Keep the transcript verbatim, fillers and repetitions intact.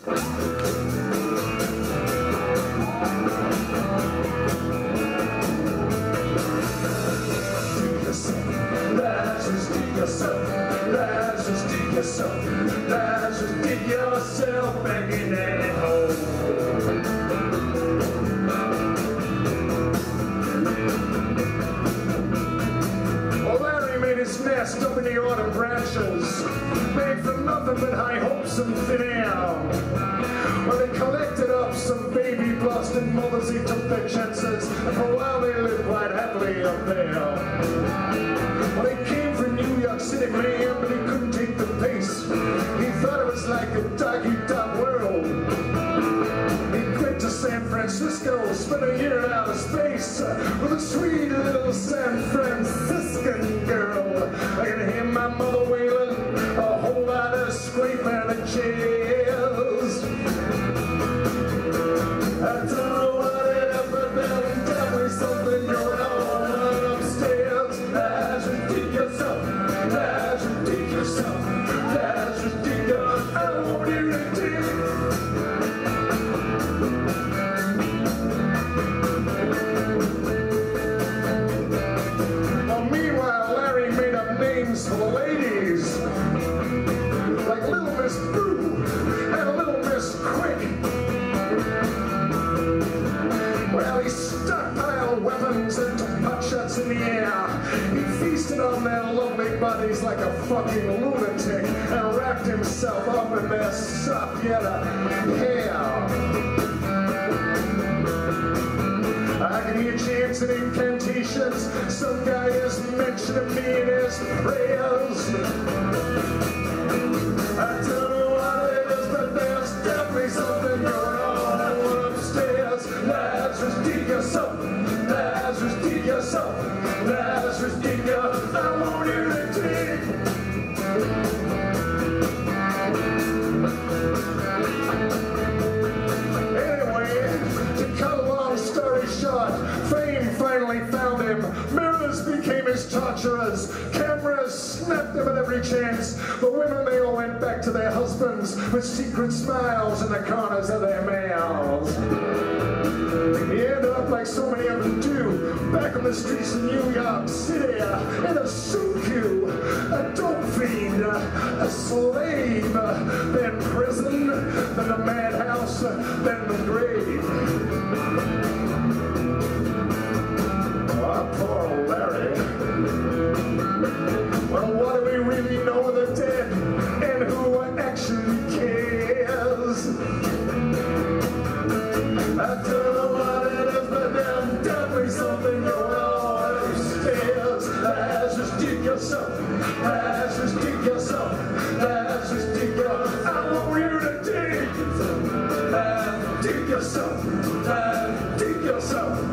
Let's just dig yourself back in that hole. Well, Larry made his nest up in the autumn branches, made from nothing but high hopes and thin air. Well, they collected up some baby blasted mothers, he took their chances, and for a while they lived quite happily up there. Well, he came from New York City, man, but he couldn't take the pace. He thought it was like a dog-eat-dog world. He quit to San Francisco, spent a year in outer space with a sweet little San Franciscan girl. I can hear my mother wailing, a whole lot of scraping and cheers. I don't know what it is, but then tell me something going on upstairs. That's ridiculous. That's ridiculous. That's ridiculous. I won't hear it till. Well, meanwhile, Larry made up names for the ladies, like Little Miss Boo and Little Miss Quick. Well, he stockpiled weapons and took potshots in the air. He feasted on their lovely bodies like a fucking lunatic and wrapped himself up in their soft yellow hair. I can hear chants and incantations. Some guy is mentioning me in his prayers. I don't know what it is, but there's definitely something going on upstairs. Lazarus, dig yourself. Lazarus, dig yourself. Lazarus, dig yourself. I won't hear it dig. Anyway, to cut a long story short, fame finally found him. Mirrors became his torturers. Cameras snapped him at every chance. The women, they all went back to their husbands with secret smiles in the corners of their mouths. He ended up like so many of them do, back on the streets of New York City, in a suit queue, a dope fiend, a slave, then prison, then the madhouse, then the grave. Oh, poor Larry. Well, what do we really know of the dead, and who actually cares? I don't know what it is, but there's definitely something going on upstairs. Lazarus, dig yourself. Lazarus, dig yourself. Lazarus, dig yourself. I want you to dig. Dig yourself. Dig yourself.